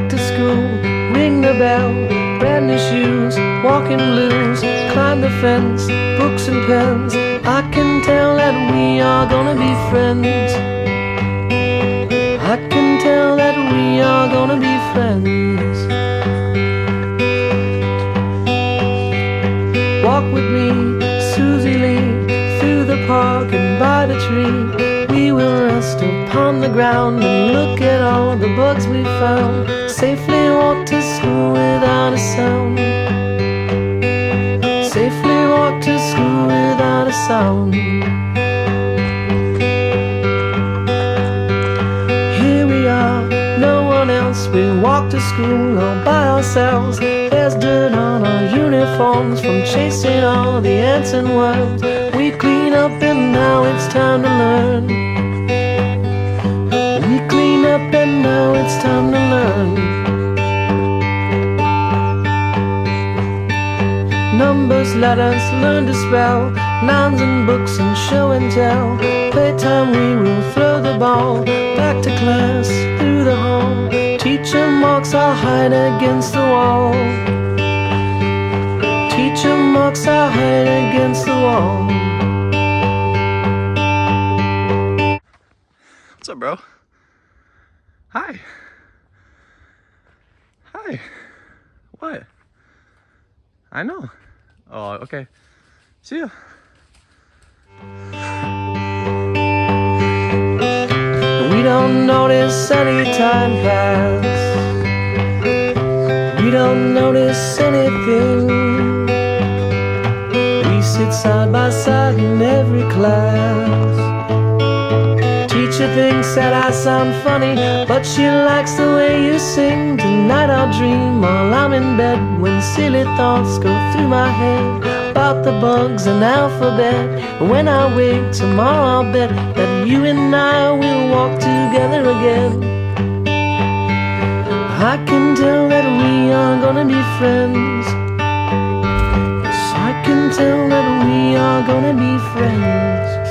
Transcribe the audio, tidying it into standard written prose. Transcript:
back to school, ring the bell, brand new shoes, walking blues, climb the fence, books and pens. I can tell that we are gonna be friends. I can tell that we are gonna be friends. Walk with me, Susie Lee, through the park and by the tree. We will rest upon the ground and look at all the bugs we found. Safely walk to school without a sound. Safely walk to school without a sound. Here we are, no one else. We walk to school all by ourselves. There's dirt on our uniforms from chasing all the ants and worms. We clean up and now it's time to learn. We clean up and now it's time to learn. Numbers, letters, learn to spell, nouns and books and show and tell. Playtime we will throw the ball, back to class, through the hall. Teacher marks our hide against the wall. Teacher marks our hide against the wall. What's up, bro? Hi. Hi. What? I know. Oh, okay. See ya. We don't notice any time pass. We don't notice anything. We sit side by side in every class. Teacher thinks that I sound funny, but she likes the way you sing. Tonight I'll dream while I'm in bed, when silly thoughts go through my head about the bugs and alphabet. And when I wake tomorrow, I'll bet that you and I will walk together again. I can tell that we are gonna be friends. Yes, I can tell that we are gonna be friends.